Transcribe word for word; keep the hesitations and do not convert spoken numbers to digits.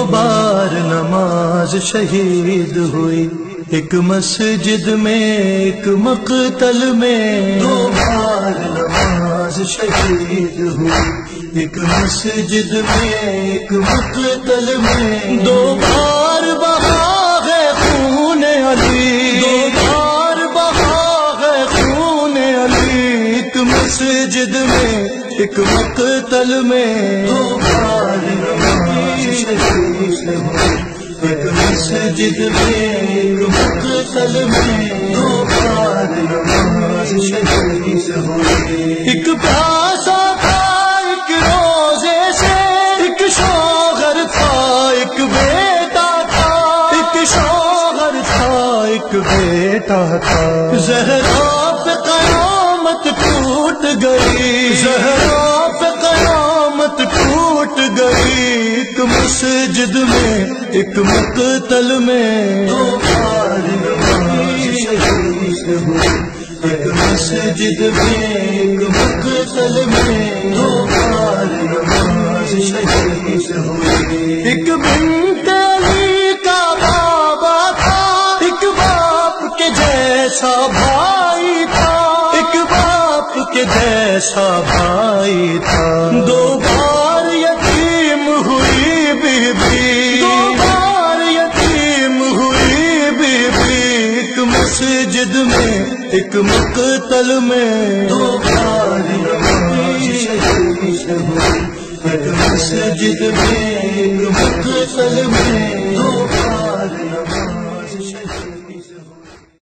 بار نماز شہید ہوئی، ایک مسجد میں ایک مقتل میں، دو بار نماز شہید ہوئی، ایک مسجد میں ایک مقتل میں، دو بار بہا ہے خون علی، دو بار بہا ہے خون علی، ایک مسجد میں ایک مقتل میں، دو بار نماز شہید ہوئی، ایک مسجد میں ایک مقتل میں، دو بار نماز شہید ہوئی، ایک پیاسا تھا ایک روزے سے، ایک شوہر تھا ایک بیٹا تھا، ایک شوہر تھا ایک بیٹا تھا، زہرا پہ قیامت ٹوٹ گئی، زہرا پہ قیامت ٹوٹ گئی، ایک مسجد میں ایک مقتل میں، دو بار نماز شہید ہوئی، ایک مسجد میں ایک مقتل میں، دو بار نماز شہید ہوئی، ایک بنت علی کا بابا تھا، ایک باپ کے جیسا بھائی تھا، ایک باپ کے جیسا بھائی تھا، دو بار یتیم ہوئی بی بی، دو بار یتیم ہوئی بی بی، ایک مسجد میں ایک مقتل میں، دو بار نماز شہید ہوئی، ایک مسجد میں ایک مقتل میں، دو